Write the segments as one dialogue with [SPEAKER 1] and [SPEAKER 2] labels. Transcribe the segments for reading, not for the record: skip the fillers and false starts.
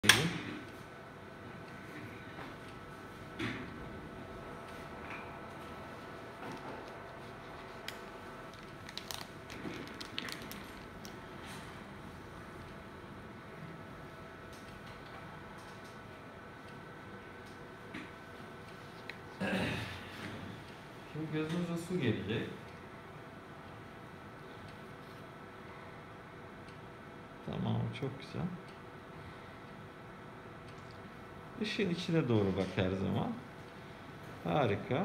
[SPEAKER 1] Şimdi gözünüze su gelecek. Tamam, çok güzel. Işığın içine doğru bak her zaman. Harika.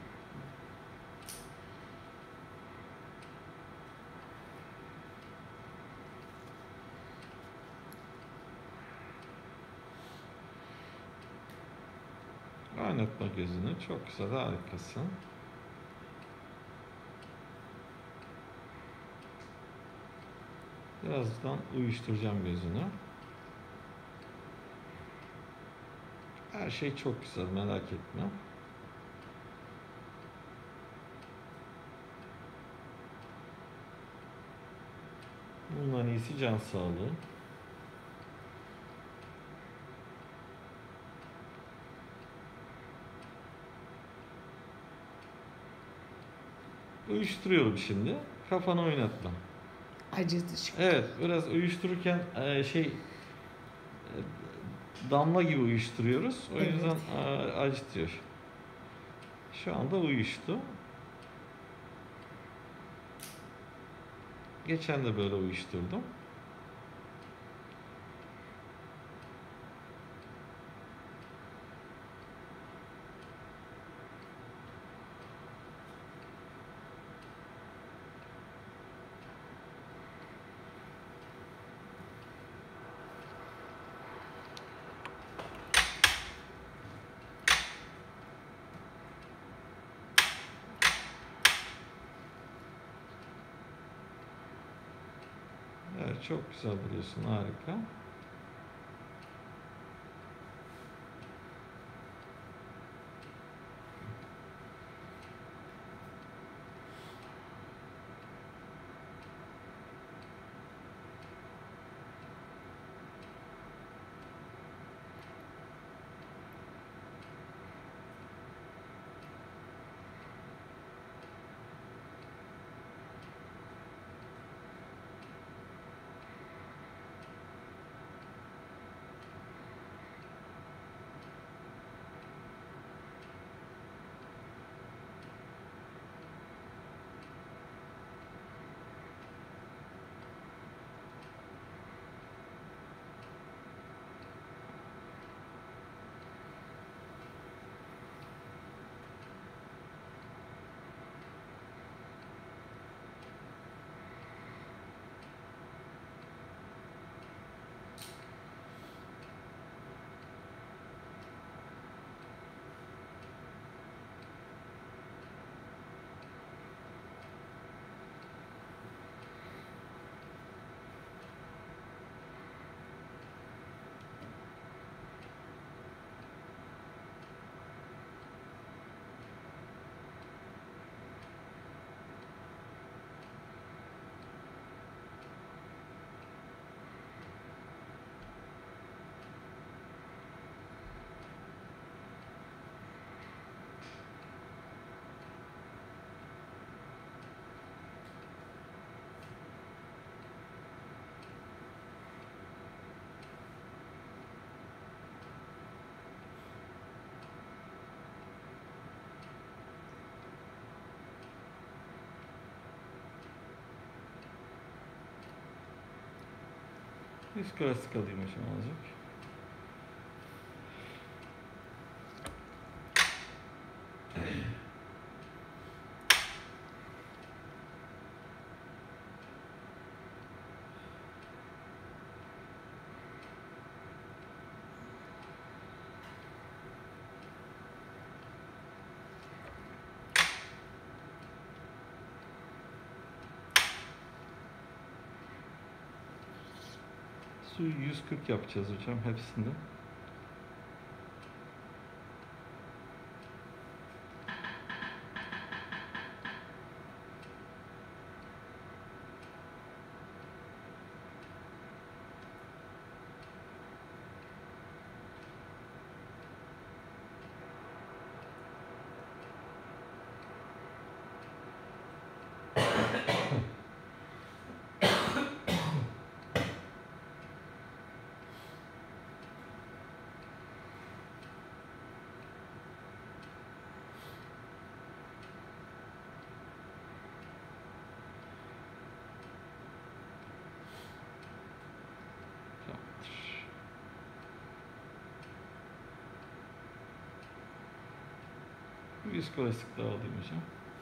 [SPEAKER 1] Oynatma gözünü. Çok güzel, harikasın. Birazdan uyuşturacağım gözünü. Her şey çok güzel, merak etme. Bunların iyisi can sağlığı. Uyuşturuyorum şimdi. Kafanı oynatma.
[SPEAKER 2] Acıdı çünkü.
[SPEAKER 1] Evet, biraz uyuştururken damla gibi uyuşturuyoruz. O
[SPEAKER 2] Evet.
[SPEAKER 1] yüzden acıtıyor. Şu anda uyuştu. Geçen de böyle uyuşturdum. Evet, çok güzel buluyorsun, harika. Üst klasik alayım hocam azıcık. Suyu 140 yapacağız hocam hepsinde. bir üst kol lastik daha alayım hocam.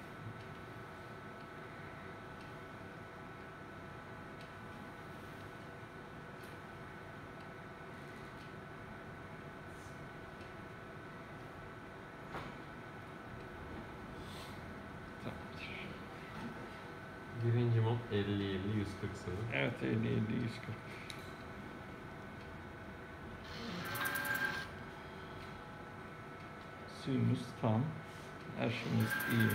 [SPEAKER 1] Tamamdır.
[SPEAKER 3] Birinci mod 50-50 140 sanırım.
[SPEAKER 1] Evet, 50-50-140. Suyumuz tam. Her şeyimiz iyi.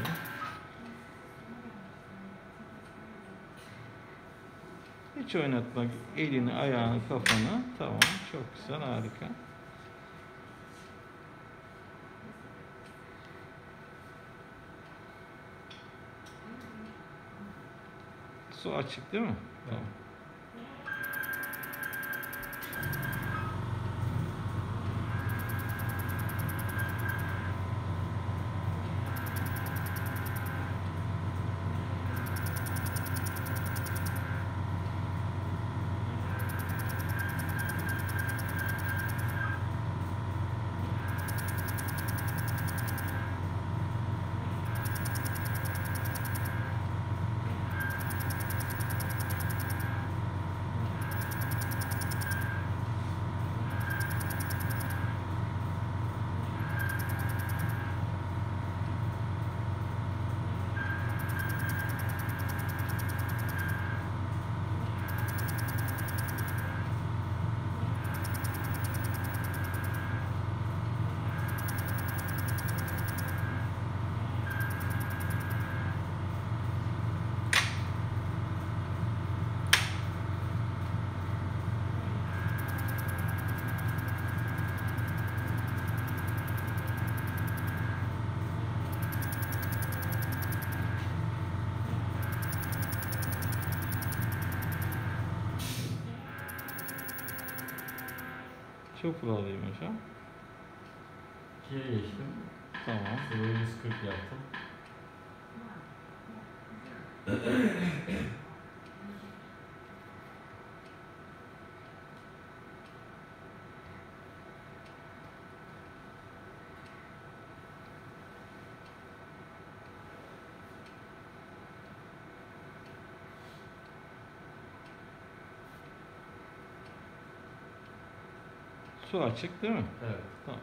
[SPEAKER 1] Hiç oynatma elini, ayağını, kafanı. Tamam, çok güzel, harika. Su açık değil mi? Tamam. Çok alayım hocam.
[SPEAKER 3] 2'ye geçtim.
[SPEAKER 1] Tamam.
[SPEAKER 3] Sıvı 140 yaptım.
[SPEAKER 1] Su açık değil mi?
[SPEAKER 3] Evet.
[SPEAKER 1] Tamam.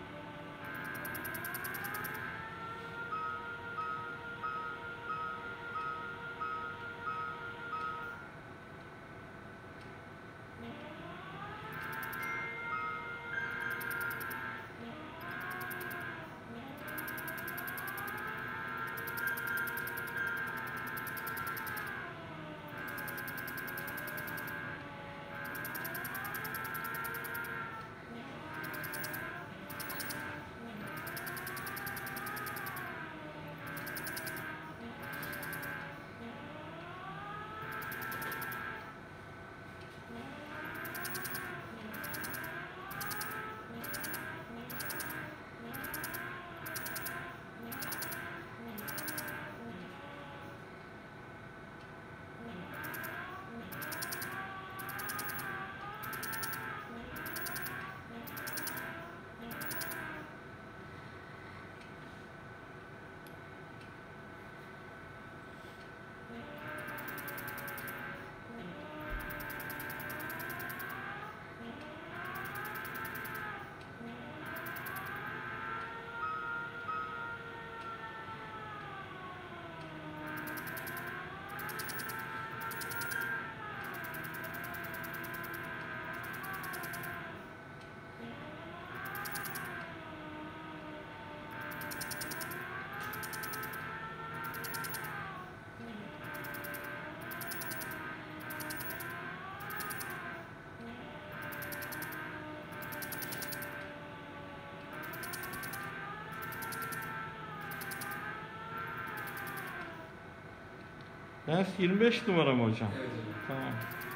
[SPEAKER 1] Lens 25 numara mı hocam?
[SPEAKER 3] Evet.
[SPEAKER 1] Tamam.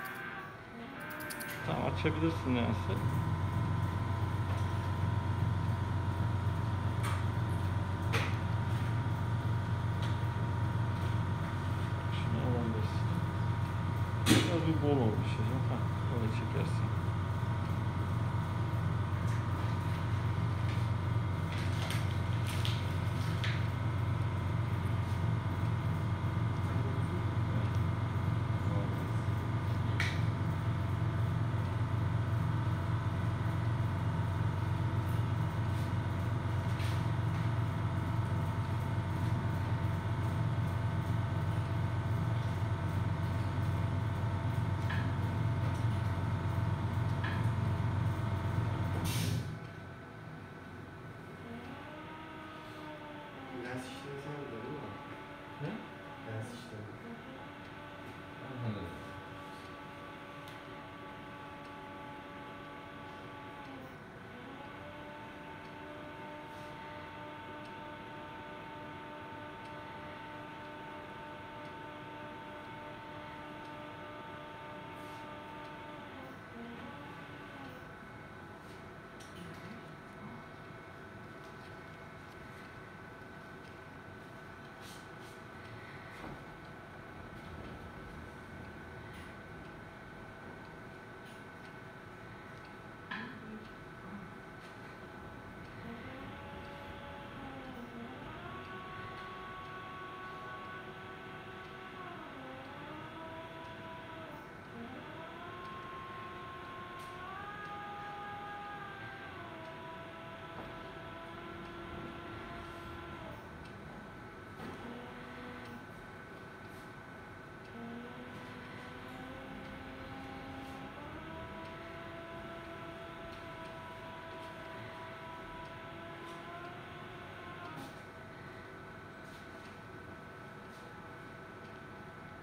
[SPEAKER 1] Tamam, açabilirsin lensi. Şunu alabilirsin. Biraz bir bol olmuş hocam. Heh, öyle çekersin.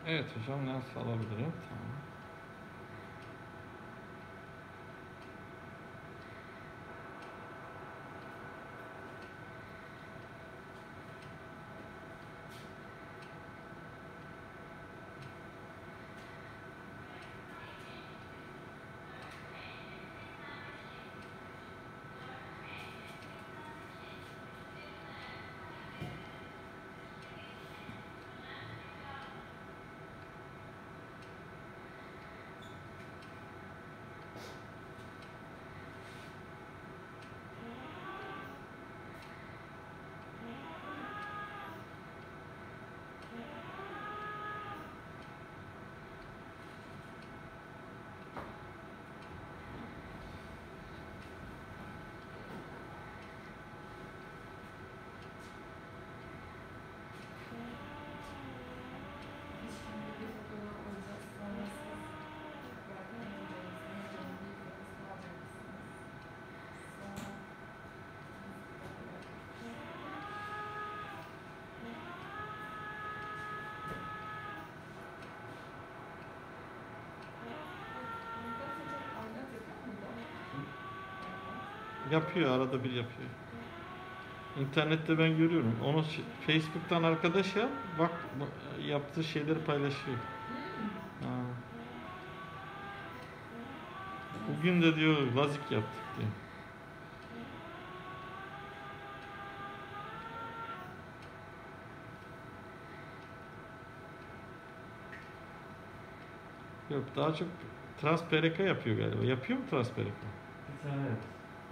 [SPEAKER 1] Evet hocam, lens alabilirim. Tamam. Yapıyor, arada bir yapıyor. İnternette ben görüyorum. Onu Facebook'tan arkadaş ya, bak yaptığı şeyleri paylaşıyor. Ha. Bugün de diyor lazik yaptık diyor. Yok, daha çok transpereka yapıyor galiba. Yapıyor mu transpereka?
[SPEAKER 3] Bir tane evet.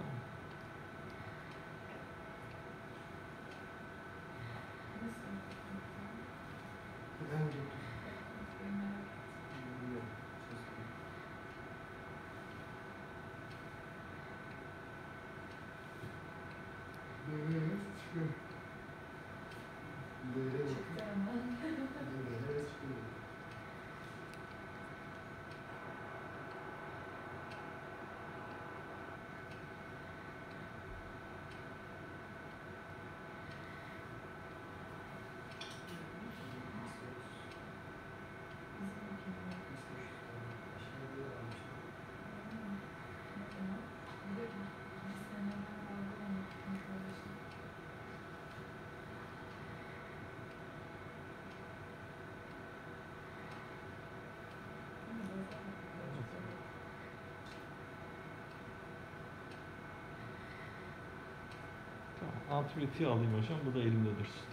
[SPEAKER 1] Tamam, antibiyotiği alayım hocam. Bu da elimde dursun.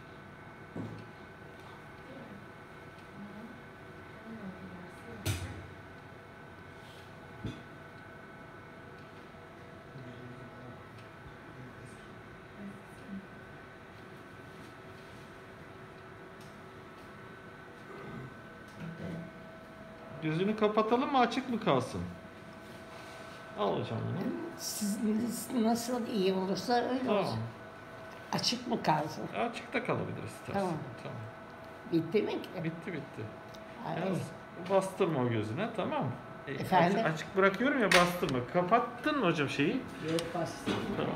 [SPEAKER 1] Gözünü kapatalım mı, açık mı kalsın? Al hocam bunu.
[SPEAKER 2] Siz nasıl iyi olursa öyle
[SPEAKER 1] Tamam.
[SPEAKER 2] olsun. Açık mı kalsın?
[SPEAKER 1] Açıkta kalabilir istersen.
[SPEAKER 2] Tamam.
[SPEAKER 1] Tamam.
[SPEAKER 2] Bitti mi ki?
[SPEAKER 1] Bitti.
[SPEAKER 2] Ay,
[SPEAKER 1] Yalnız bastırma o gözüne, tamam mı?
[SPEAKER 2] Efendim?
[SPEAKER 1] Açık bırakıyorum ya, bastırma. Kapattın mı hocam şeyi?
[SPEAKER 2] yok bastım.
[SPEAKER 1] Tamam.